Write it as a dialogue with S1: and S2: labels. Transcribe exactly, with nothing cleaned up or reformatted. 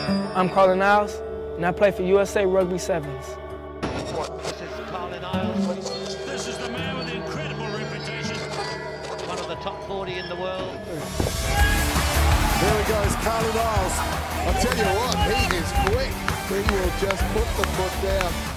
S1: I'm Carlin Niles, and I play for U S A Rugby Sevens.
S2: This is Carlin Niles.
S3: This is the man with the incredible reputation.
S2: One of the top forty in the world.
S4: There he goes, Carlin Niles. I'll tell you what, he is quick. He will just put the foot down.